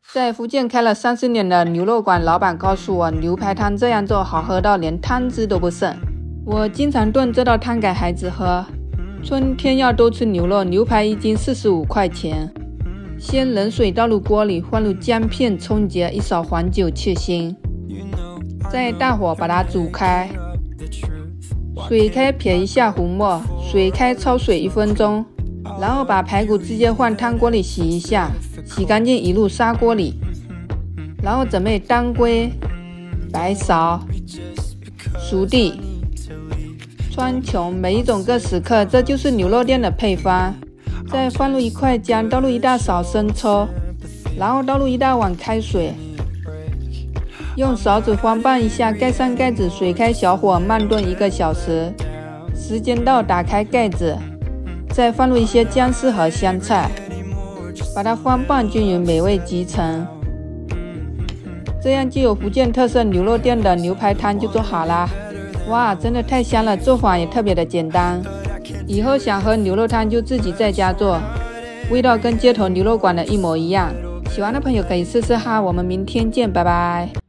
在福建开了30年的牛肉馆老板告诉我，牛排汤这样做好喝到连汤汁都不剩。我经常炖这道汤给孩子喝。春天要多吃牛肉，牛排1斤45块钱。先冷水倒入锅里，放入姜片、葱节，一勺黄酒去腥，再大火把它煮开。水开撇一下糊末，水开焯水1分钟，然后把排骨直接放汤锅里洗一下，洗干净一入砂锅里，然后准备当归、白芍、熟地、川穹，每一种各10克，这就是牛肉店的配方。再放入1块姜，倒入1大勺生抽，然后倒入1大碗开水，用勺子翻拌一下，盖上盖子，水开小火慢炖1个小时。时间到，打开盖子，再放入一些姜丝和香菜，把它翻拌均匀，美味集成。这样具有福建特色牛肉店的牛排汤就做好啦！哇，真的太香了，做法也特别的简单。以后想喝牛肉汤就自己在家做，味道跟街头牛肉馆的一模一样。喜欢的朋友可以试试哈，我们明天见，拜拜。